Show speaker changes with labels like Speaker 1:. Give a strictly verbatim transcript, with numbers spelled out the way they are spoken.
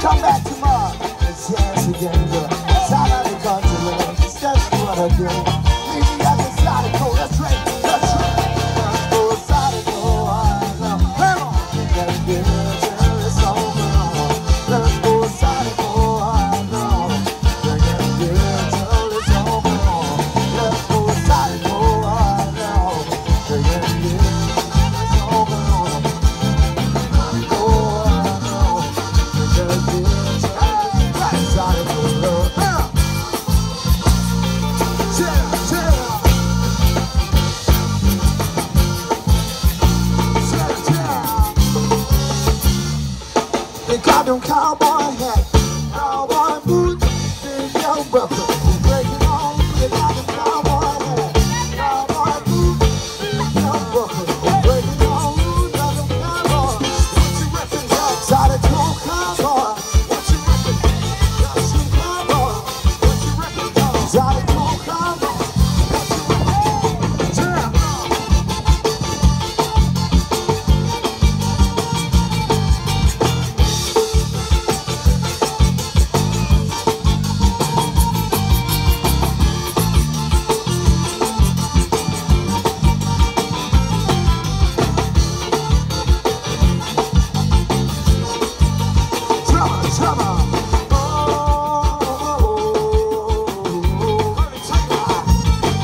Speaker 1: come back tomorrow and chance again, girl. It's out of the country, man. That's what I do. Meet me at the Zydeco, that's right, that's right. Let's go Zydeco, I know. Come on, let's get it till it's over. Let's go Zydeco, I know. Let's get it till it's over. Let's go Zydeco, I know. Let's get it till it's over. Zydeco, I know. Let's get it till it's over. Zydeco, uh. They got them cowboy hat, cowboy boots, big young buckle. Breaking on, they got them cowboy hat, cowboy boots, big young buckle. Breaking on, got them cowboy. What you reppin'? Zydeco cowboy. What you reppin'? Got some cowboy. What you reppin'? Zydeco cowboy. What you reppin'? Jam. Come on.